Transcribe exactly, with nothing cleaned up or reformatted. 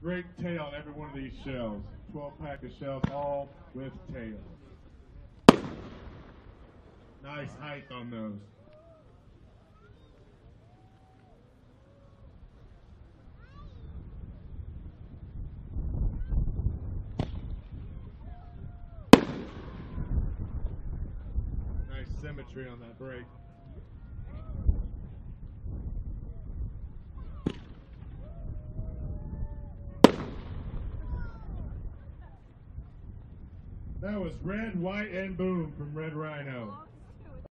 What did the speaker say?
Great tail on every one of these shells. twelve pack of shells, all with tails. Nice height on those. Nice symmetry on that break. That was Red, White, and Boom from Red Rhino.